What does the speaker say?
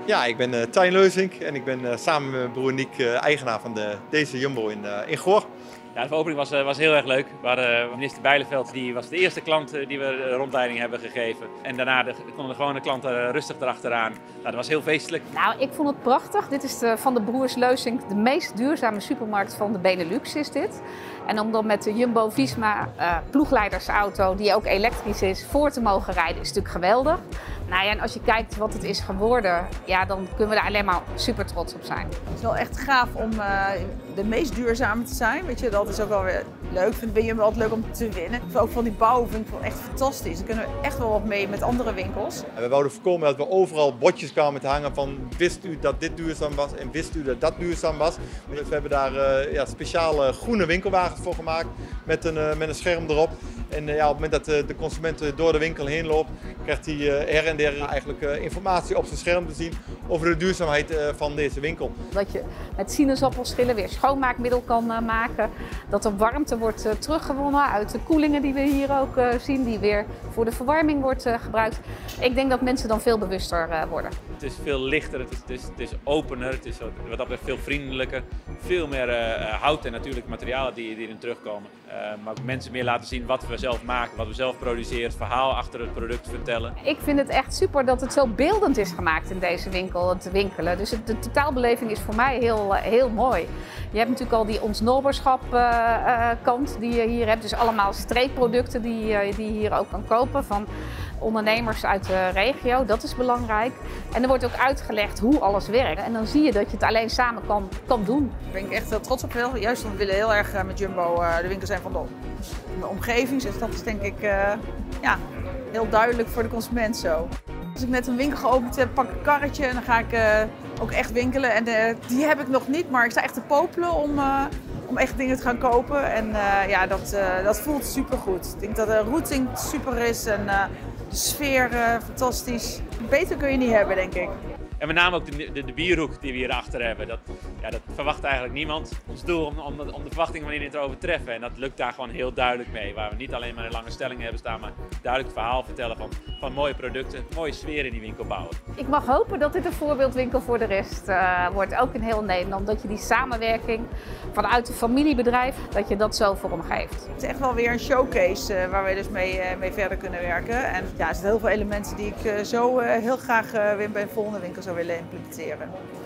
Ja, ik ben Tijn Leuzink en ik ben samen met mijn broer Niek eigenaar van deze Jumbo in Goor. Ja, de opening was heel erg leuk. We hadden minister Bijleveld, die was de eerste klant die we rondleiding hebben gegeven. En daarna konden de gewone klanten rustig erachteraan. Nou, dat was heel feestelijk. Nou, ik vond het prachtig. Dit is van de broers Leuzink de meest duurzame supermarkt van de Benelux is dit. En om dan met de Jumbo-Visma ploegleidersauto, die ook elektrisch is, voor te mogen rijden, is natuurlijk geweldig. Nou ja, en als je kijkt wat het is geworden, ja, dan kunnen we daar alleen maar super trots op zijn. Het is wel echt gaaf om de meest duurzame te zijn. Weet je, dat is ook wel weer leuk. Ik vind bij Jumbo altijd leuk om te winnen. Ook van die bouw vind ik echt fantastisch. Daar kunnen we echt wel wat mee met andere winkels. En we wouden voorkomen dat we overal bordjes kwamen te hangen van wist u dat dit duurzaam was en wist u dat dat duurzaam was. Dus we hebben daar speciale groene winkelwagens voor gemaakt met een scherm erop. En op het moment dat de consument door de winkel heen loopt, krijgt hij her en der eigenlijk informatie op zijn scherm te zien over de duurzaamheid van deze winkel. Dat je met sinaasappelschillen weer schoonmaakmiddel kan maken. Dat er warmte wordt teruggewonnen uit de koelingen die we hier ook zien, die weer voor de verwarming wordt gebruikt. Ik denk dat mensen dan veel bewuster worden. Het is veel lichter, het is opener, het is wat dat betreft veel vriendelijker. Veel meer hout en natuurlijke materialen die erin terugkomen. Maar ook mensen meer laten zien wat we zelf maken, wat we zelf produceren, het verhaal achter het product vertellen. Ik vind het echt super dat het zo beeldend is gemaakt in deze winkel, het winkelen. Dus de totaalbeleving is voor mij heel mooi. Je hebt natuurlijk al die ons Noberschap kant die je hier hebt. Dus allemaal streekproducten die je hier ook kan kopen van ondernemers uit de regio. Dat is belangrijk. En er wordt ook uitgelegd hoe alles werkt. En dan zie je dat je het alleen samen kan doen. Daar ben ik echt heel trots op. Juist omdat we willen heel erg met Jumbo de winkel zijn van de omgeving. Dus dat is denk ik heel duidelijk voor de consument zo. Als ik net een winkel geopend heb, pak ik een karretje en dan ga ik ook echt winkelen. En die heb ik nog niet, maar ik sta echt te popelen om echt dingen te gaan kopen. En dat voelt supergoed. Ik denk dat de routing super is en de sfeer fantastisch. Beter kun je niet hebben, denk ik. En met name ook de bierhoek die we hierachter hebben. Dat verwacht eigenlijk niemand. Ons doel om de verwachtingen van iedereen te overtreffen. En dat lukt daar gewoon heel duidelijk mee. Waar we niet alleen maar een lange stellingen hebben staan, maar duidelijk het verhaal vertellen van mooie producten, mooie sfeer in die winkel bouwen. Ik mag hopen dat dit een voorbeeldwinkel voor de rest wordt, ook in heel Nederland. Dat je die samenwerking vanuit het familiebedrijf, dat je dat zo vormgeeft. Het is echt wel weer een showcase waar we dus mee verder kunnen werken. En ja, er zijn heel veel elementen die ik zo heel graag weer bij een volgende winkel zou willen implementeren.